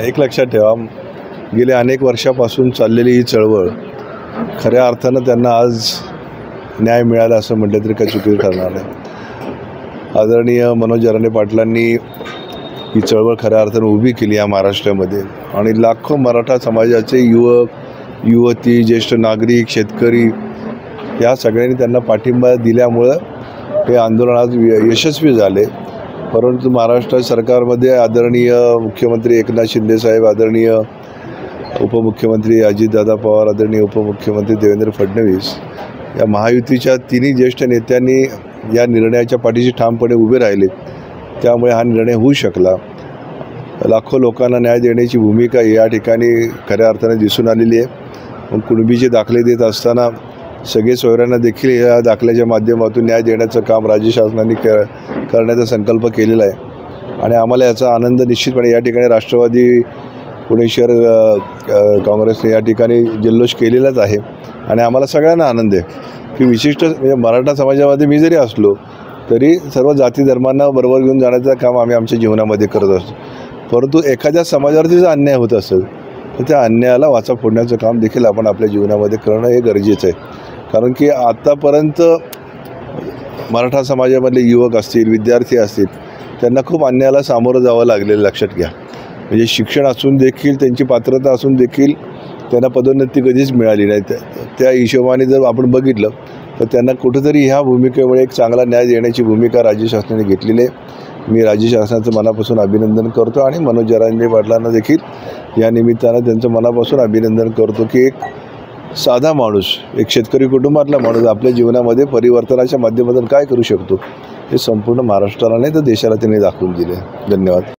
एक लक्षात ठेवा, गेल्या अनेक वर्षापासून चाललेली ही चळवळ खऱ्या अर्थानं त्यांना आज न्याय मिळाला असं म्हटलं तरी काही चुकीचं ठरणार नाही। आदरणीय मनोज जरांगे पाटलांनी ही चळवळ खऱ्या अर्थानं उभी केली या महाराष्ट्रामध्ये आणि लाखो मराठा समाजाचे युवक, युवती, ज्येष्ठ नागरिक, शेतकरी या सगळ्यांनी त्यांना पाठिंबा दिल्यामुळं हे आंदोलन आज यशस्वी झाले। परंतु महाराष्ट्र सरकारमध्ये आदरणीय मुख्यमंत्री एकनाथ शिंदे साहेब, आदरणीय उपमुख्यमंत्री अजितदादा पवार, आदरणीय उपमुख्यमंत्री देवेंद्र फडणवीस या महायुतीच्या तिन्ही ज्येष्ठ नेत्यांनी या निर्णयाच्या पाठीशी ठामपणे उभे राहिले, त्यामुळे हा निर्णय होऊ शकला। लाखो लोकांना न्याय देण्याची भूमिका या ठिकाणी खऱ्या अर्थाने दिसून आलेली आहे। मग कुणबीचे दाखले देत असताना सगळे सोयऱ्यांना देखील या दाखल्याच्या माध्यमातून न्याय देण्याचं काम राज्य शासनाने करण्याचा संकल्प केलेला आहे आणि आम्हाला याचा आनंद निश्चितपणे या ठिकाणी राष्ट्रवादी पुणे शहर काँग्रेसने या ठिकाणी जल्लोष केलेलाच आहे आणि आम्हाला सगळ्यांना आनंद आहे की विशिष्ट म्हणजे मराठा समाजामध्ये मी जरी असलो तरी सर्व जाती धर्मांना बरोबर घेऊन जाण्याचं काम आम्ही आमच्या जीवनामध्ये करत असतो। परंतु एखाद्या समाजावरती जर अन्याय होत असेल तर त्या अन्यायाला वाचा फोडण्याचं काम देखील आपण आपल्या जीवनामध्ये करणं हे गरजेचं आहे। कारण की आतापर्यंत मराठा समाजामधले युवक असतील, विद्यार्थी असतील, त्यांना खूप अन्यायाला सामोरं जावं लागलेलं लक्षात घ्या। म्हणजे शिक्षण असून देखील, त्यांची पात्रता असून देखील त्यांना पदोन्नती कधीच मिळाली नाही। त्या हिशोबाने जर आपण बघितलं तर त्यांना कुठंतरी ह्या भूमिकेमुळे एक चांगला न्याय देण्याची भूमिका राज्य शासनाने घेतलेली आहे। मी राज्य शासनाचं मनापासून अभिनंदन करतो आणि मनोज जरांगे पाटलांना देखील या निमित्तानं त्यांचं मनापासून अभिनंदन करतो की एक साधा माणूस, एक शेतकरी कुटुंबातला माणूस आपल्या जीवनामध्ये परिवर्तनाच्या माध्यमातून काय करू शकतो हे संपूर्ण महाराष्ट्राला नाही तर देशाला त्यांनी दाखवून दिले। धन्यवाद।